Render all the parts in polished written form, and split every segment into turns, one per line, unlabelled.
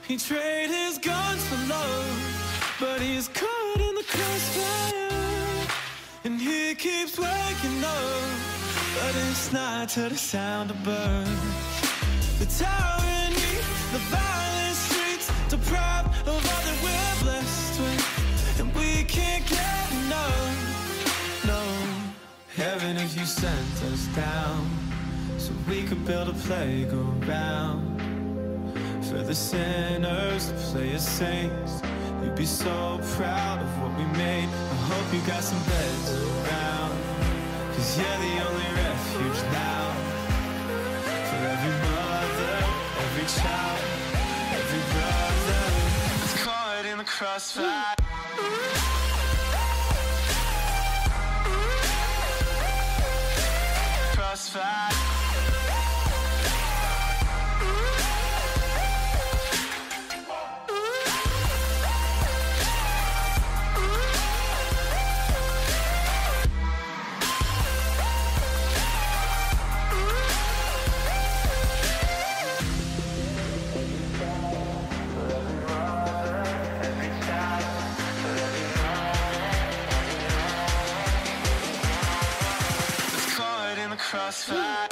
He traded his guns for love, but he's caught in the crossfire. And he keeps waking up, but it's not to the sound of birds. The tyranny, the violent streets, deprived of all that we're blessed with, and we can't get enough. No, heaven, if you sent us down so we could build a playground for the sinners to play as saints. You'd be so proud of what we made. I hope you got some beds around, 'cause you're the only refuge now. For every mother, every child, every brother that's caught in the crossfire. Crossfire. Crossfire.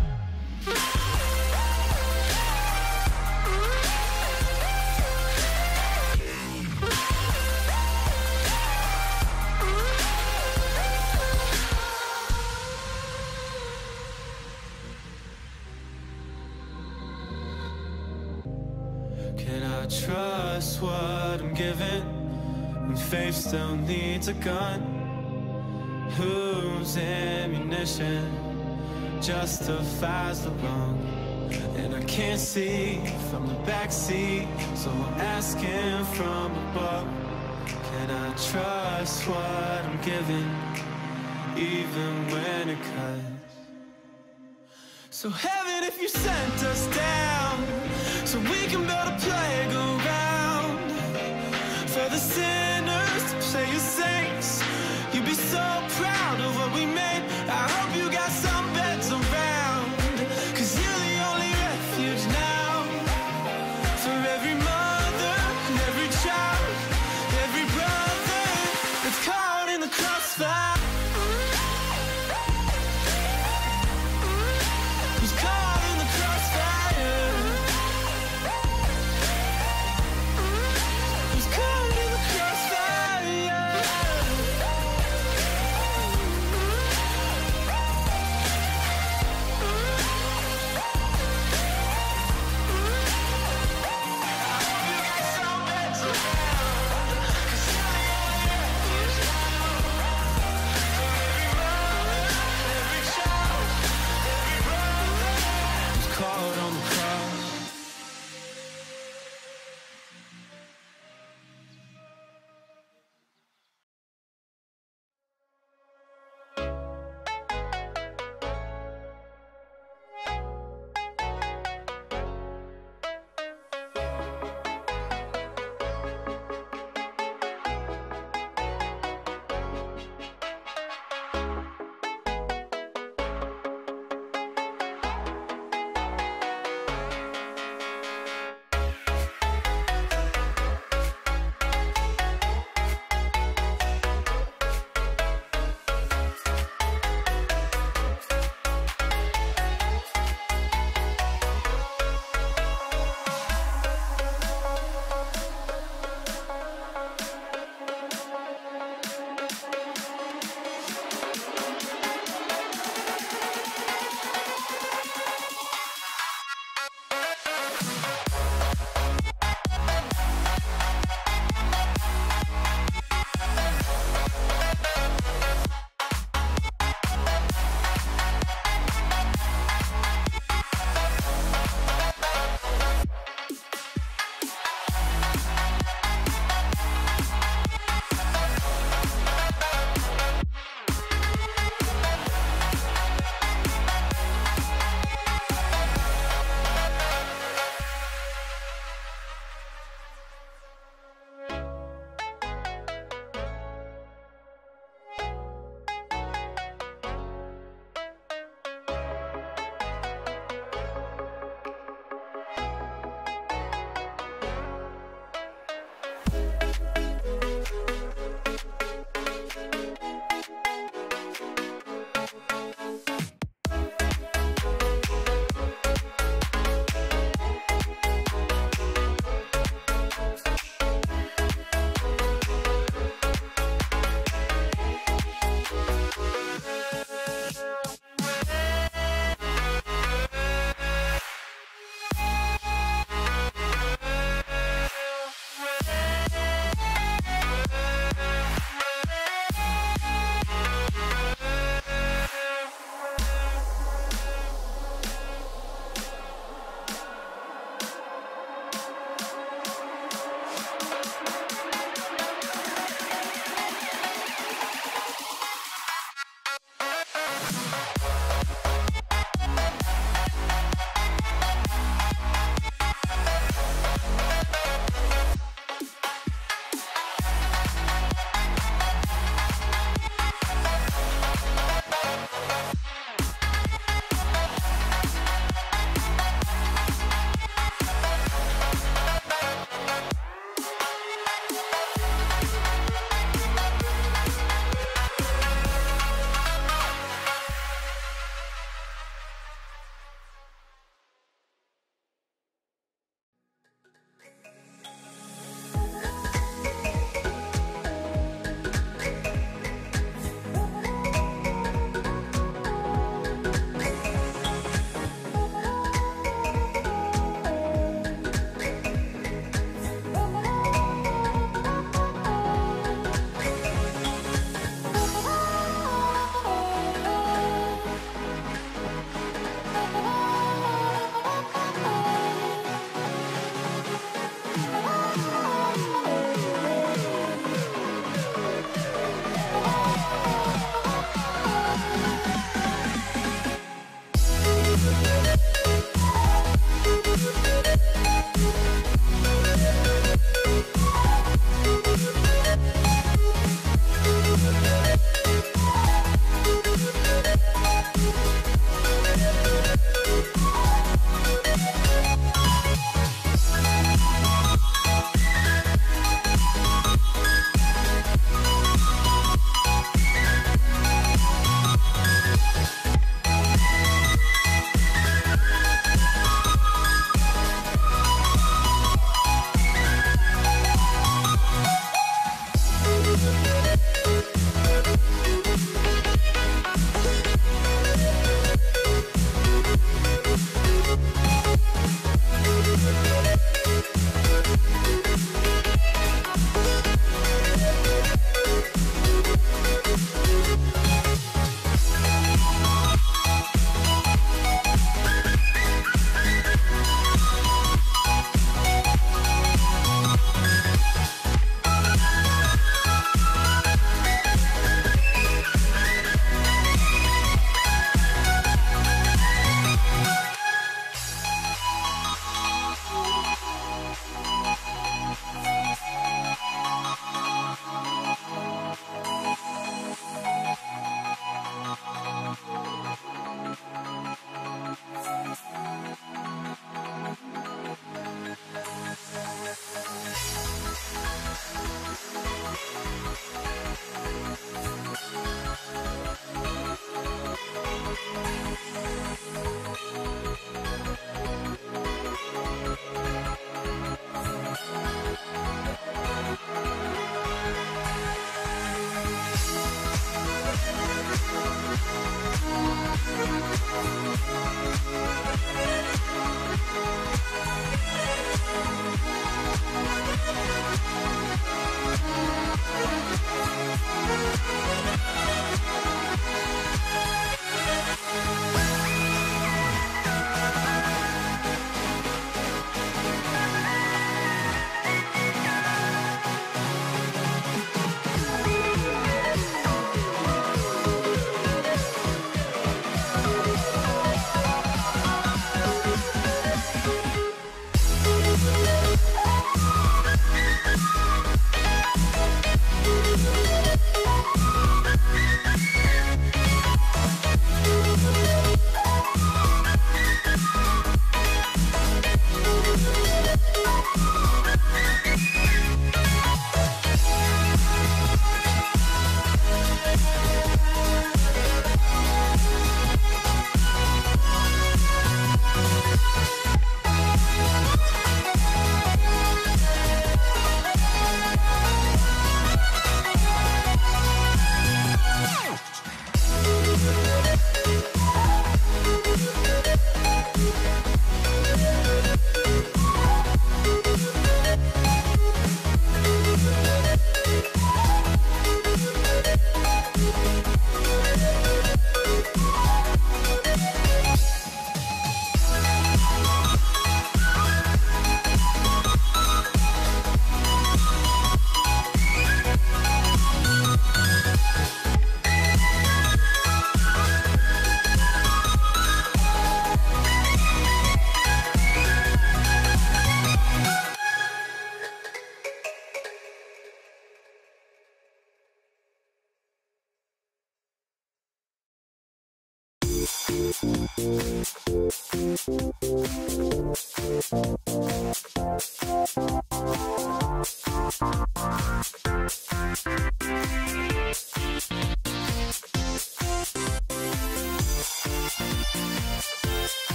Can I trust what I'm given when faith still needs a gun? Whose ammunition justifies the wrong? And I can't see from the backseat, so I'm asking from above. Can I trust what I'm given, even when it cuts? So heaven, if you sent us down so we can build a playground for the sinners to play as saints, you'd be so proud of what we made. I hope you got some beds around, 'cause you're the only refuge now. For every mother and every child, every brother that's caught in the crossfire. Who's caught in the crossfire. Who's caught in the crossfire.